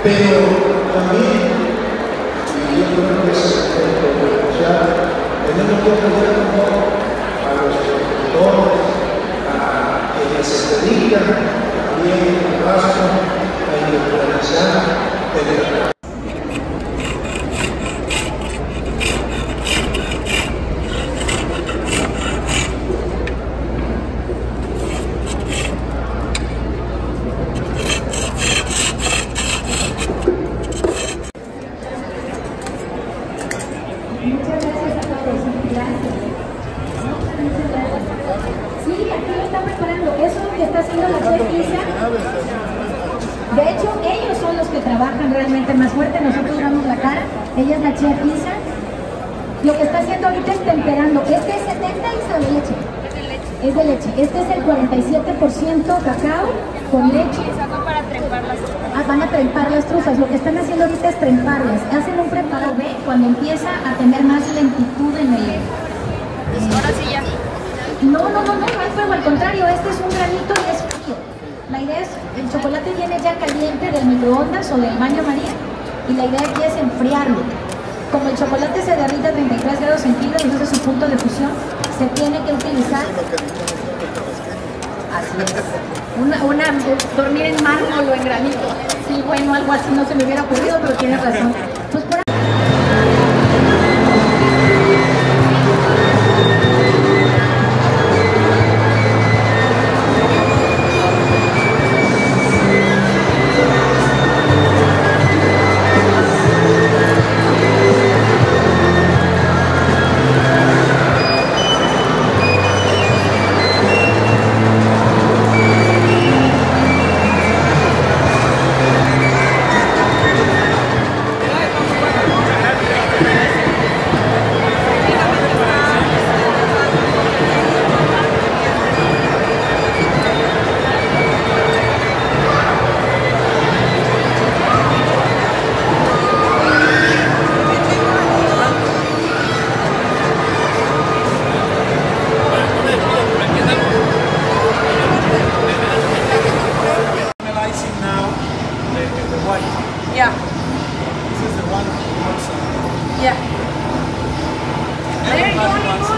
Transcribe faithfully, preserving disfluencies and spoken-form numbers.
Pero también, y yo creo que es el social, tenemos que aprender un poco a los productores, a quienes se dedican también al paso, a industrializar el Muchas gracias a todos, gracias. Muchas gracias. Sí, aquí lo están preparando. Eso es lo que está haciendo la chef Isa. De hecho, ellos son los que trabajan realmente más fuerte. Nosotros damos la cara. Ella es la chef Isa. Lo que está haciendo ahorita es temperando. ¿Este es setenta Isa o de leche? Es de leche. Este es el cuarenta y siete por ciento cacao con leche. Para trempar las trufas. Ah, van a trempar las trufas. Lo que están haciendo ahorita es tremparlas. Hacen un preparado, ¿ve? Cuando empieza a tener más lentitud en el... Eh, Ahora sí ya. no, no, no, no, no hay fuego. Al contrario, este es un granito y es frío. La idea es, el chocolate viene ya caliente del microondas o del baño María. Y la idea aquí es enfriarlo. Como el chocolate se derrite a treinta y tres grados centígrados, entonces su punto de fusión, se tiene que utilizar... Así es. Una, una, dormir en mármol o en granito. Sí, bueno, algo así no se me hubiera ocurrido, pero tienes razón. Pues por Yeah. This is the one. Yeah. There you go.